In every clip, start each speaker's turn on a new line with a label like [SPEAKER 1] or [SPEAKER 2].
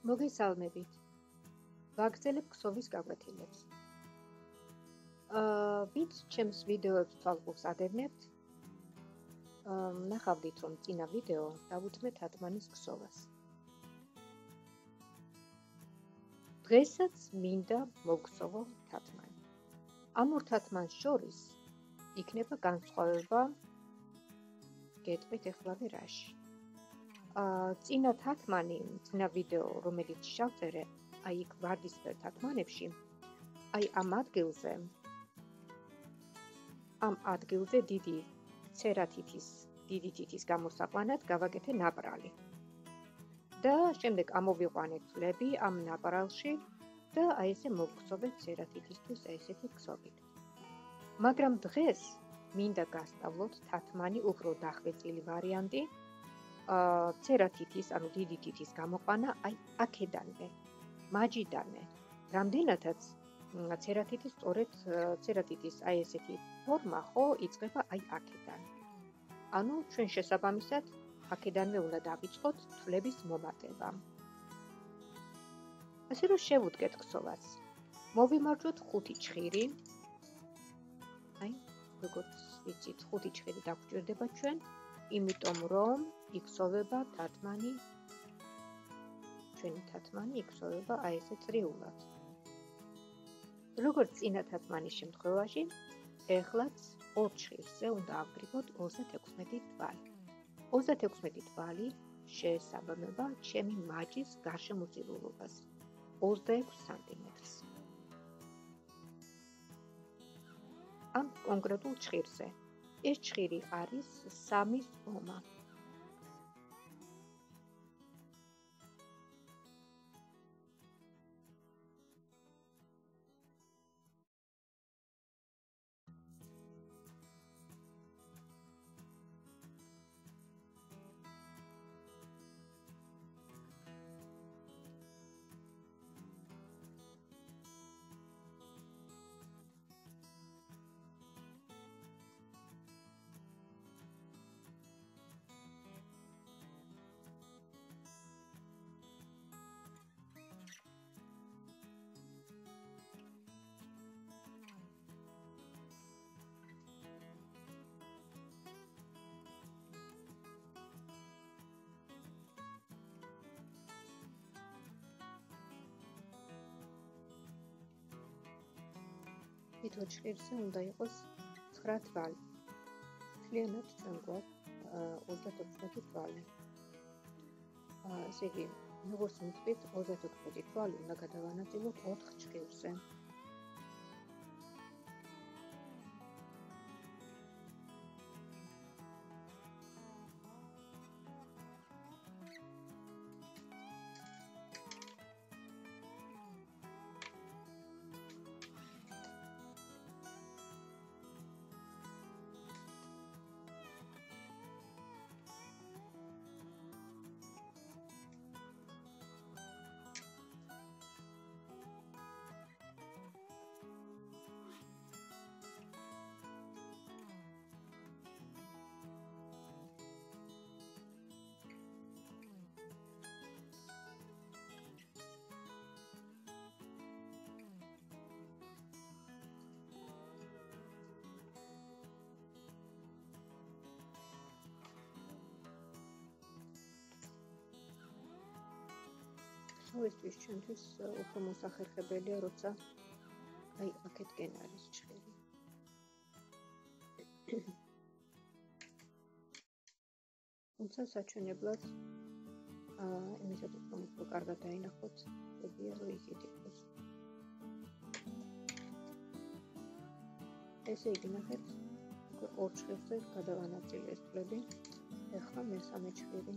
[SPEAKER 1] მოგესალმებით. ვაგრძელებ ქსოვის გაკვეთილებს. ვით ჩემს ვიდეოებს თვალყურს ადევნებთ, ნახავდით, რომ წინა ვიდეო დავუთმე თათმანის ქსოვას. დღესაც მინდა მოვქსოვო თათმანი. ამ ორ თათმანს შორის იქნება განსხვავება, გეტყვით ეხლავე რაში. წინა თათმანი, წინა ვიდეო, რომელიც შევწერე, აი იქ ვარდისფერ თათმანებში, აი ამ ადგილზე დიდი თითის გამოსაყვანად გავაკეთე ნაპრალი. და შემდეგ ამოვიყვანე თვლები ამ ნაპრალში და აი ესე მოვქსოვე ცერათითისთვის ესეთი ქსოვით. მაგრამ დღეს მინდა გასწავლოთ თათმანი უფრო დახვეწილი ვარიანტი, ცერათითის, ანუ დიდი თითის გამოყვანა აი აქედანვე, მაჯიდანვე. რამდენადაც ცერათითის აი ესეთი ფორმა ხო იწყება აი აქედან. ანუ ჩვენ შესაბამისად აქედანვე უნდა დავიწყოთ თვლების მომატება. ასე რომ შევუდგეთ ქსოვას. მოვიმარჯვოთ 5 ჩხირი. აი, როგორც ვიცით, 5 ჩხირი დაგვჭირდება ჩვენ, იმიტომ რომ იქსოვება თათმანი, ჩვენი თათმანი იქსოვება აი ესე წრიულად. როგორც წინა თათმანის შემთხვევაში, ეხლაც 2 ჩხირზე უნდა ავგრიგოთ 36 თვალი. 36 თვალი შეესაბამება ჩემი მაჯის გარშემოწირულობას 26 სანტიმეტრს. ამ კონკრეტულ ჩხირზე. ეს ჩხირი არის 3-ის ომა. თითო ჩხირზე უნდა იყოს 9 თვალი. მთლიანად ჩვენ გვაქვს 34 თვალი. ესე იგი, როგორც მივხვდით, 34 თვალი უნდა გადავანაწილოთ 4 ჩხირზე. ქსოვისთვის ჩვენთვის უფრო მოსახერხებელია, როცა აი აქეთკენ არის ჩხირი. თუმცა საჩვენებლად იმისათვის რომ უფრო კარგად დაინახოთ, ებია რომ იქით იყოს. ესე იგი, ნახეთ, 2 ჩხირზე გადავანაწილე ეს თვლები. ეხლა მესამე ჩხირი.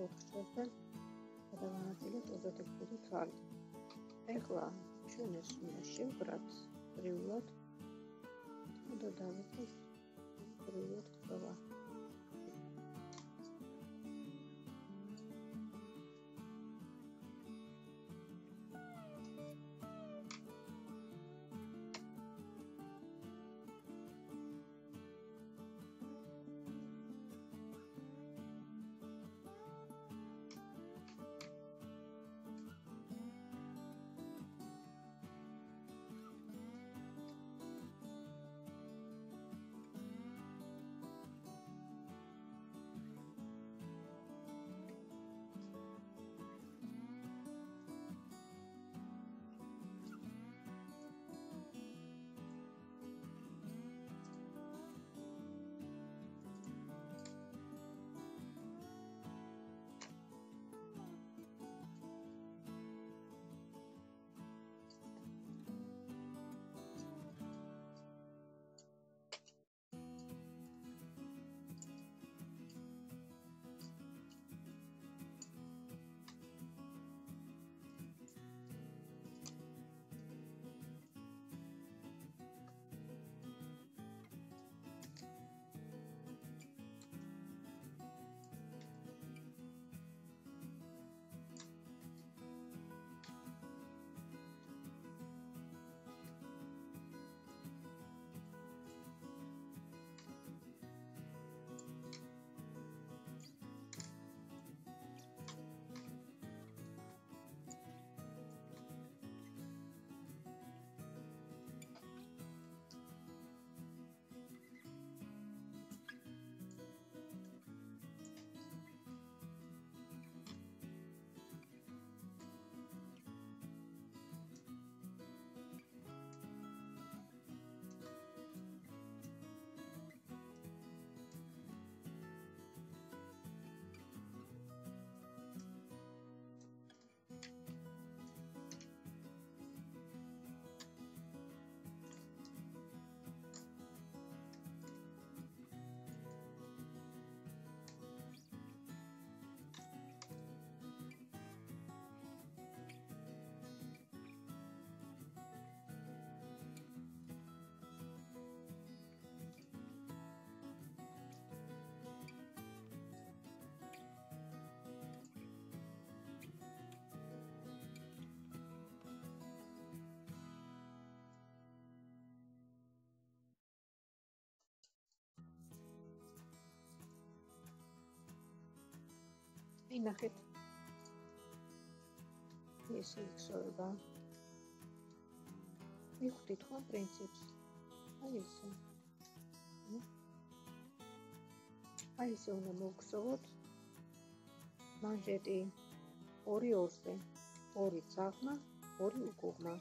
[SPEAKER 1] ოთხშაბათს და დავანაწილეთ 35 თვალი. ეხლა ჩვენ ეს უნდა შევკრათ წრიულად და დავიწყოთ წრიულად ხტოვა. ნახეთ ეს იქცევა მივხვდით ხო პრინციპს აი ესე უნდა მოვგზავნოთ მანჟეტი 2-2-ზე 2 ძაღლმა 2 უკუღმა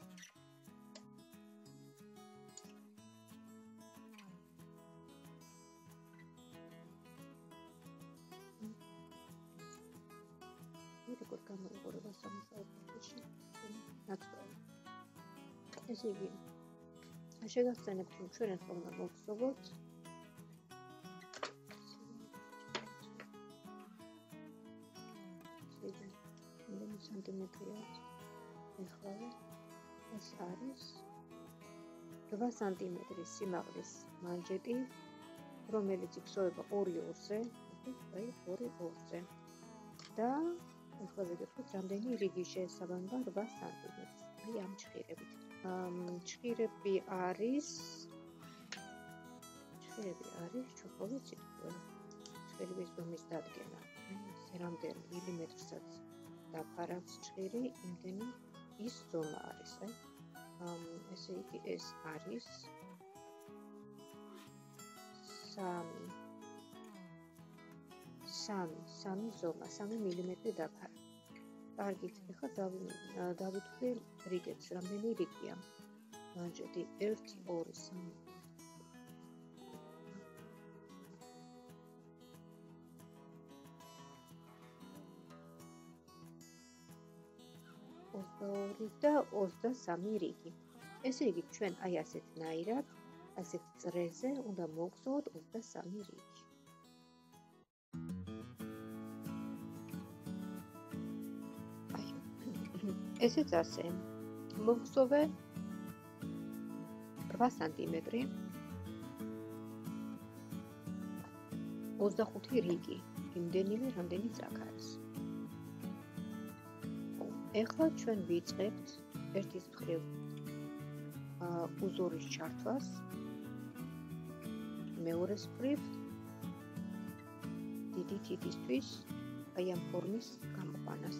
[SPEAKER 1] როგორ გამოიყურება სამუშაო პროცესში ნაცვლად. ესე იგი, შეგახსენებთ, რომ ჩვენ ახლა უნდა მოვგზავნოთ რამდენი სანტიმეტრია ეხლა ეს არის 8 სანტიმეტრის სიმაღლის მანჟეტი, რომელიც იქცევა 2-2-ზე, აი 2-2-ზე და ახლა ვიგებთ რამდენი რიგი შეესაბამება 8 სანტიმეტრს. აი ამ ჭხირებით. ჭხირები არის ჩვენ ვიცით ჭხირების ზომის დადგენა. აი რამდენ მილიმეტრსაც დაფარავს ჭხირი, იმდენი ის ზომა არის, აი. ესე იგი ეს არის 3 ზომა, 3 მილიმეტრი დაფარა. კარგით, ეხლა დავიტყვი რიგებს, რამდენი რიგია. მანჟეტი 1, 2, 3. 22 და 23 რიგი. ესე იგი, ჩვენ აი ასეთნაირად, ასეთ წრეზე უნდა მოვგზავნოთ 23 რიგი. ესეც ასე. მოვხსოვე 8 სანტიმეტრი, 25 რიგი, იმდენივე, რამდენიც აქ არის. ეხლა ჩვენ ვიწყებთ ერთის მხრივ უზორის ჩართვას, მეორეს მხრივ დიდი თითისთვის აი ამ ფორმის გამოყვანას.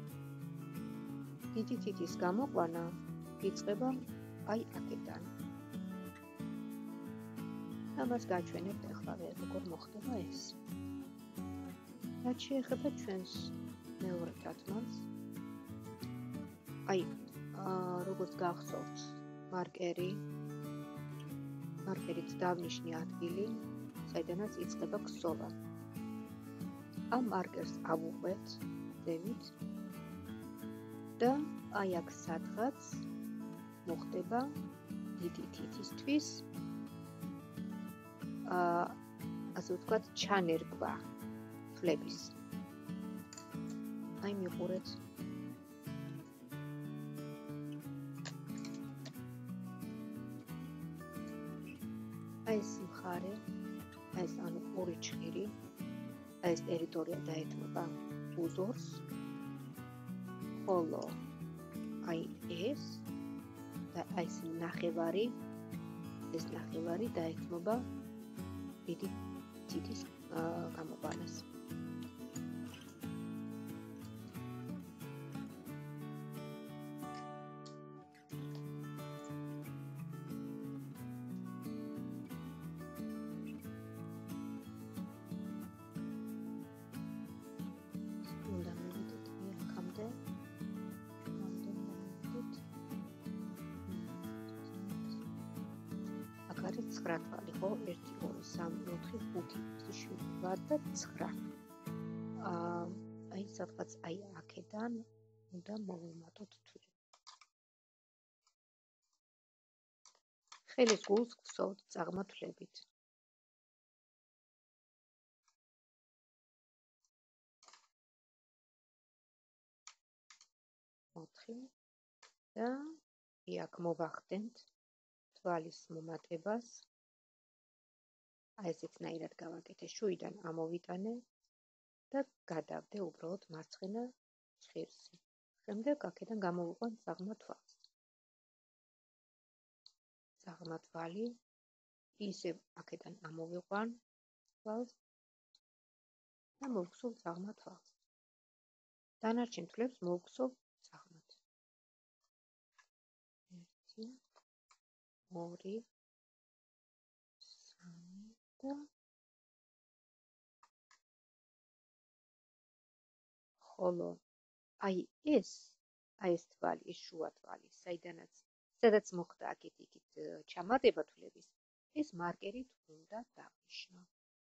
[SPEAKER 1] დიდი თითის გამოყვანა იწყება აი აქედან. ამას გაჩვენებთ ახლავე როგორ მოხდება ეს. რაც შეეხება ჩვენს მეორე დათმას, აი როგორც გახსოვთ მარკერით დავნიშნე ადგილი, საიდანაც იწყება ქსოვა. ამ მარკერს ავუყვეთ დევით და აი აქ სადღაც მოხდება დიდი თითისთვის ასე ვთქვათ ჩანერგვა ფლების. აი მიყურეთ. აი ეს მხარე, აი ეს ანუ ორი ჭხირი, აი ეს ტერიტორია დაეთმობა უზორს, ხოლო აი ეს და აი ეს ნახევარი დაეთმობა დიდი თითის გამოყვანას. არის 9 თვალი, ხო? 1 2 3 4 5 6 7 8 და 9. აი სადღაც აი აქედან უნდა მოვუმატოთ თვლები. ხელის გულს გვსოვთ წაღმართლებით. ოთხი და იქ მოვახდენთ თვალის მომატებას. აი ესეთნაირად გავაკეთე, შუიდან ამოვიტანე და გადავდე უბრალოდ მარცხენა ჭხირზე. შემდეგ აქედან გამოვიყვან წაღმა თვალს. წაღმა თვალი ისევ აქედან ამოვიყვან თვალს და მოვგსოვ წაღმა თვალს. დანარჩენ თვლებს მოვგსოვ წაღმად. 1 2 3 და ხოლო აი ეს თვალი, ეს შუა თვალი, სადაც მოხდა აქეთ-იქით ჩამატება თვლების, ეს მარკერით უნდა დავნიშნო.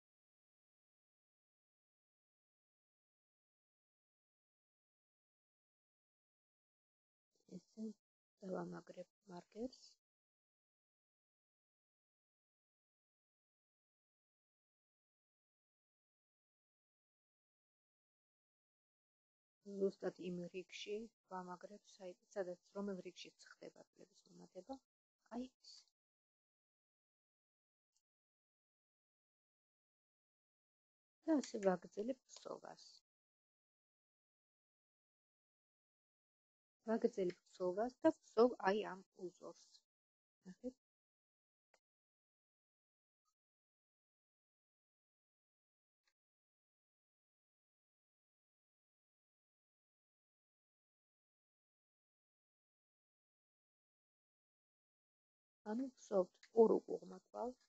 [SPEAKER 1] ესე დავამაგრებ მარკერს. ზუსტად იმ რიგში ვამაგრებ, სადაც რომელ რიგშიც ხდება თვლების მომატება, აი ეს. და ასე ვაგრძელებ ქსოვას. ვაგრძელებ ქსოვას და ვქსოვ აი ამ უზორს. ნახეთ? ანუ ვსოვთ ორ უკუღმა თვალს.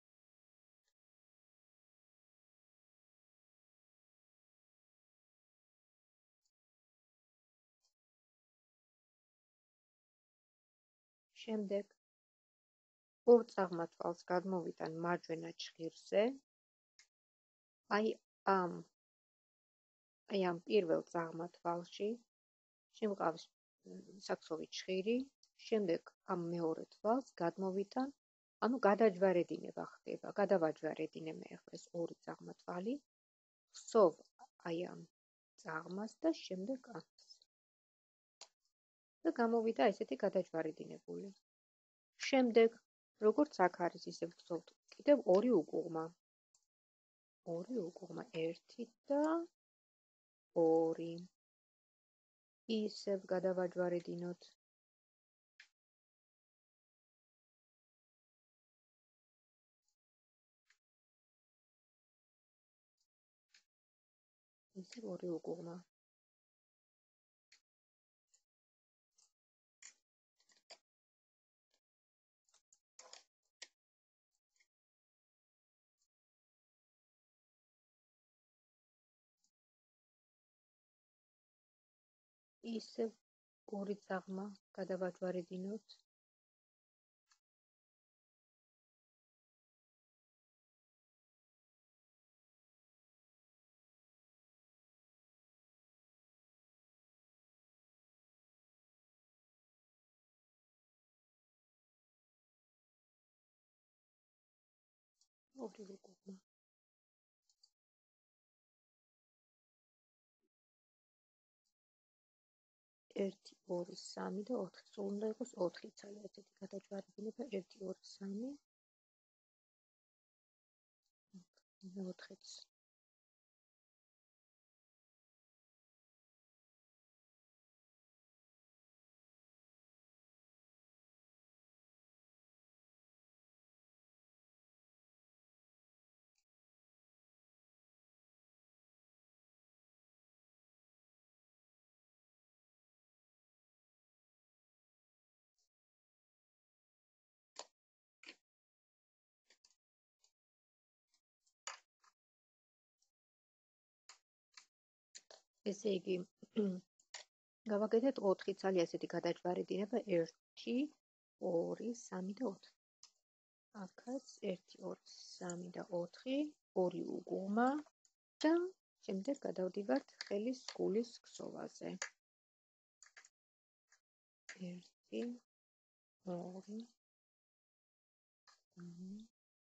[SPEAKER 1] შემდეგ ორ წაღმა თვალს გადმოვიტან მარჯვენა ჭხირზე. აი ამ პირველ წაღმა თვალში შემყავს საქსოვი ჭხირი, შემდეგ ამ მეორე თვალს გადმოვიტან, ანუ გადაჯვარედინება ხდება, გადავაჯვარედინე მე ახლა ეს ორი წაღმა თვალი, ვსოვ აი ამ წაღმას და შემდეგ ამას. და გამოვიდა ესეთი გადაჯვარედინებული. შემდეგ, როგორც აქ არის, ისე ვგრძელთ კიდევ ორი უგუღმა. 1 და 2. ისევ გადავაჯვარედინოთ. ისევ 2 უგუღმა. ისევ 2 წაღმა გადავაჯვარედინოთ. ორი უგუღმა. 1, 2, 3 და 4. სულ უნდა იყოს 4 ცალი ესეთი გადაჯვარედინება. 1, 2, 3. მეოთხეც. ესე იგი, გავაკეთეთ 4 ცალი ესეთი გადაჯვარედინება. 1, 2, 3 და 4. აქაც 1, 2, 3 და 4, 2 უგუღმა და შემდეგ გადავდივართ ხელის გულის ქსოვაზე. 1, 2, 3.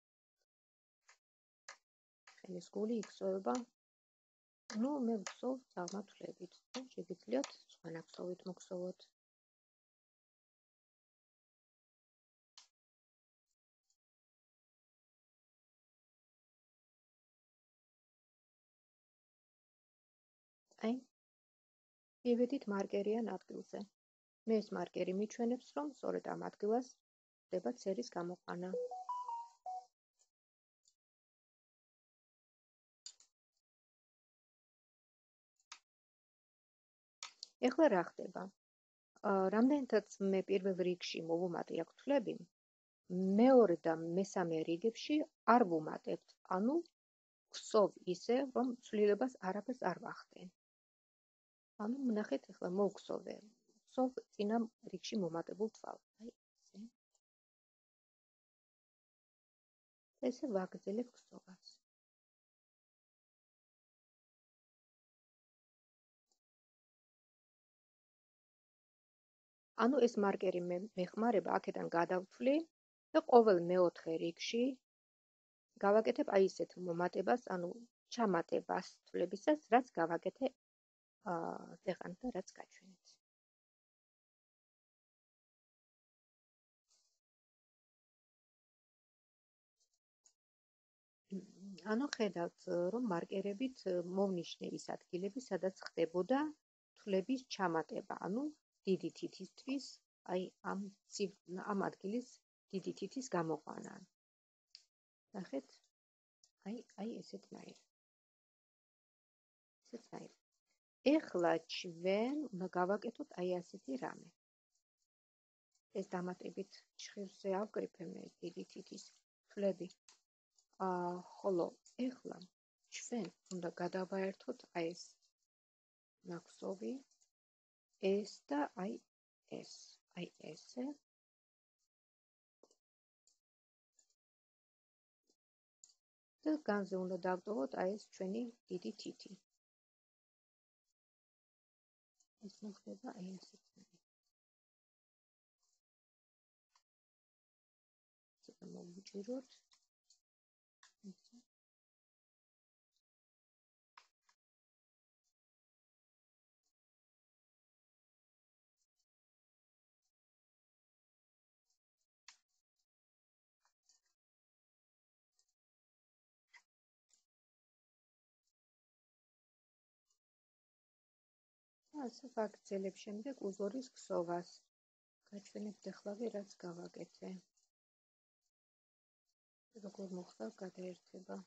[SPEAKER 1] ხელის გული იქსოვება. ნუ მე ვქსოვ წარმართლებით. შეგიძლიათ სხვანა ქსოვით მოგსოვოთ. აი, მივედით მარკერიან ადგილზე. მე ეს მარკერი მიჩვენებს, რომ სწორედ ამ ადგილას ხდება ცერის გამოყვანა. ეხლა რა ხდება? რამდენადაც მე პირველ რიგში მოვუმატე აქ თვლები, მეორე და მესამე რიგებში არ ვუმატებთ. ანუ ვქსოვ ისე, რომ ცვლილებას არაფერს არ ვახდენ. ანუ ნახეთ, ეხლა მოვქსოვე. ვქსოვ წინა რიგში მომატებულ თვალს. აი ესე. ესე ვაგრძელებ ქსოვას. ანუ ეს მარკერი მეხმარება, აქედან გადავთვლი და ყოველ მეოთხე რიგში გავაკეთებ აი ისეთ მომატებას, ანუ ჩამატებას თვლებისას, რაც გავაკეთე ზეღან და რაც გაჩვენეთ. ანუ ხედავთ, რომ მარკერებით მოვნიშნე ის ადგილები, სადაც ხდებოდა თვლების ჩამატება, ანუ დიდი თითისთვის, აი ამ ადგილის დიდი თითის გამოყვანა. ნახეთ, აი ესეთნაირ. ესეთნაირ. ეხლა ჩვენ უნდა გავაკეთოთ აი ასეთი რამე. ეს დამატებით ჭხირზე ავკრიფე მე დიდი თითის თვლები. ხოლო ეხლა ჩვენ უნდა გადავაერთოთ აი ეს ნაკსოვი, ეს და აი ეს. აი ესე. და განზე უნდა დავტოვოთ აი ეს ჩვენი დიდი თითი. ეს მოხდება აი ასეთ. ცოტა მოვუჭიროთ. ასე ვაგრძელებ შემდეგ უზორის ქსოვას. გაჩვენებთ ახლავე რაც გავაკეთე. როგორ მოხდა გადაერთება.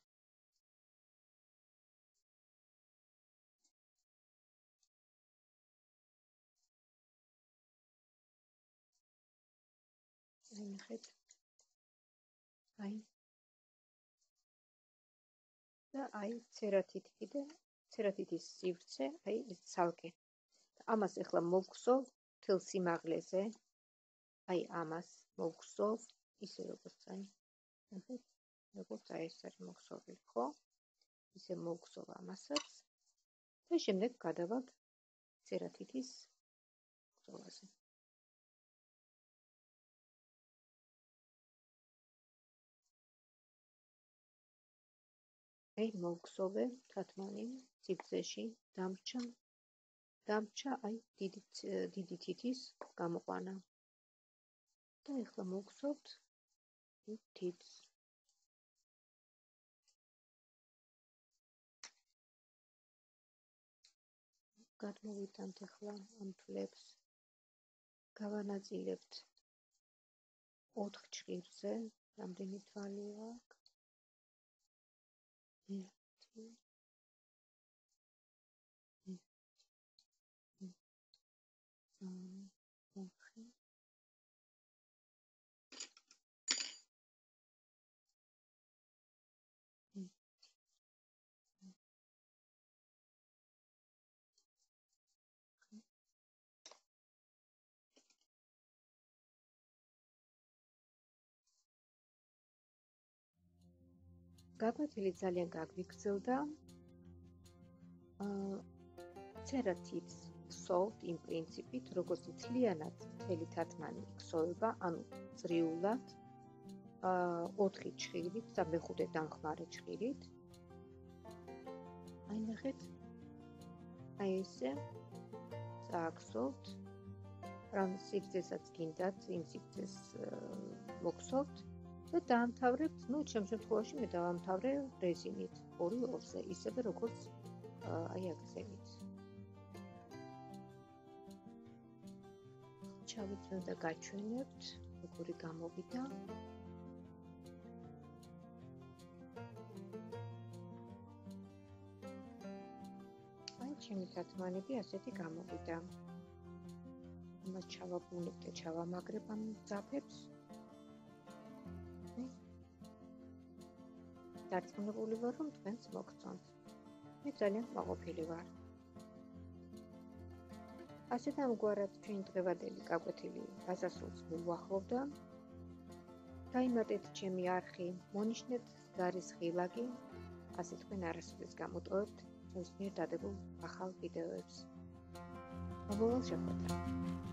[SPEAKER 1] ნახეთ. აი. და აი ცერათით კიდე, ცერათითის სივრცე, აი ეს ცალკე. ამას ახლა მოვგზავ თელ სიმაღლეზე. აი ამას მოვგზავ ისე როგორც აი. ნახეთ, როგორც აი ეს არის მოგზაურილი, ხო? ისე მოვგზავ ამასაც და შემდეგ გადავალ ცერათითის გზოვაზე. აი მოვგზოვე თათმანი სიგრძეში დამრჩა აი დიდი თითის გამოყვანა. და ახლა მოვგზავთ თითს. გადმოვიტანთ ახლა ამ თვლებს. გავანაწილებთ 4 ჭირზე, რამდენი თვალია აქ? 1 2 4 გაკვეთილი ძალიან გაგვიგრძელდა. ცერათითს ვსოვთ იმ პრინციპით, როგორც მთლიანად მთელი თათმანი იქსოვება, ანუ წრიულად 4 ჭირით და მეხუთე დამხმარე ჭირით. აი ნახეთ. აი ესე წააგსოვთ. რამ სიგრძესაც გინდათ, იმ სიგრძეს მოგსოვთ. და დაამთავრებთ, ჩემ შემთხვევაში მე დავამთავრე რეზინით 2-2-ზე, ისევე როგორც აი აქცევით. ჩავიწერთ და გაჩვენებთ, როგორი გამოვიდა. აი ჩემი თათმანები ასეთი გამოვიდა. იმას ჩავაბუნებ და ჩავამაგრებ ამ ძაფებს. დარწმუნებული ვარ, რომ თქვენს მოგწონთ. მე ძალიან მაყოფილი ვარ. ასეთ ამგვარად ჩვენი დღევანდელი გაკვეთილი დასასრულს მივუახლოვდა. გაიმატეთ ჩემი არხი, მონიშნეთ ზარის ღილაკი, ასე თქვენ არასოდეს გამოტოვებთ ჩვენს მიერ დადებულ ახალ ვიდეოებს. მომავალ შეხვედრამდე.